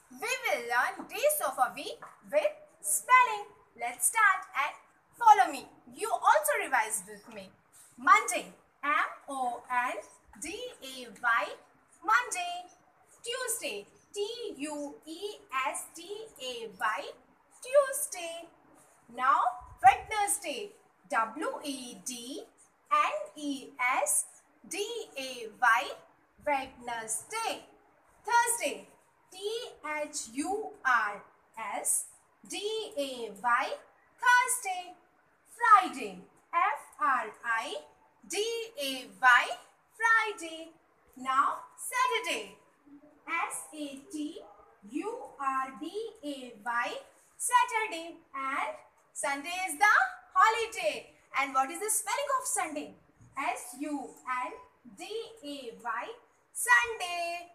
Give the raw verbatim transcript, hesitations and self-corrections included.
We will learn days of a week with spelling. Let's start and follow me. You also revise with me. Monday, M O N D A Y, Monday. Tuesday, T U E S T A Y, Tuesday. Now, Wednesday, W E D N E S D A Y, Wednesday. Thursday, T H U R S D A Y, Thursday. Friday, F R I D A Y, Friday. Now, Saturday, S A T U R D A Y, Saturday. And Sunday is the holiday. And what is the spelling of Sunday? S U N D A Y, Sunday.